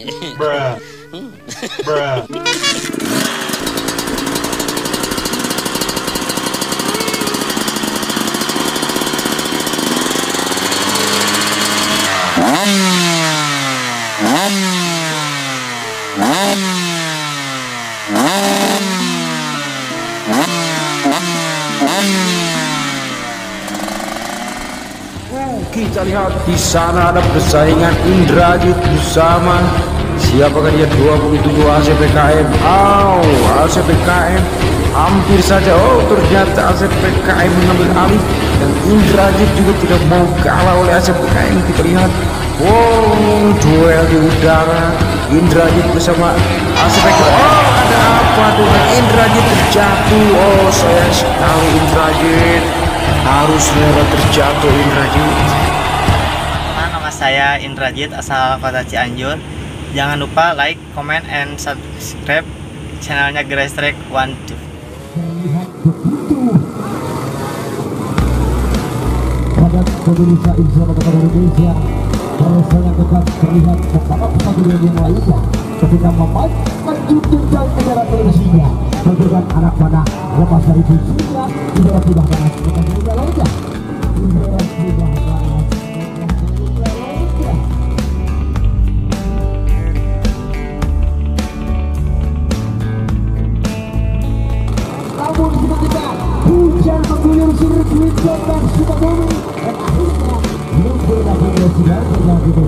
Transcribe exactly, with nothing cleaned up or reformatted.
Bruh. Bruh. Kita lihat di sana ada persaingan Indrajit bersama siapakah dia dua puluh tujuh A C P K M. Oh, A C P K M hampir saja. Oh, ternyata A C P K M mengambil alih dan Indrajit juga tidak mau kalah oleh A C P K M. Kita lihat, wow, duel di udara Indrajit bersama A C P K M. Oh, ada apa dengan Indrajit terjatuh? Oh, sayang sekali Indrajit, harusnya terjatuh Indrajit. Nama saya Indrajit, asal kota Cianjur. Jangan lupa like, comment, and subscribe channelnya Grace Track One Two. Pada pemirsa Insya Allah Indonesia, rasanya dekat terlihat beberapa pemilihan yang lainnya ketika memainkan tuntutan negara televisinya berdekat anak panah lepas dari fungsinya tidak sudah panas dengan dunia lainnya tidak sudah panas. Namun seketika hujan mengguyur sirkuit Jombang Sukabumi dan akhirnya lumpur dapat sudah terjadi.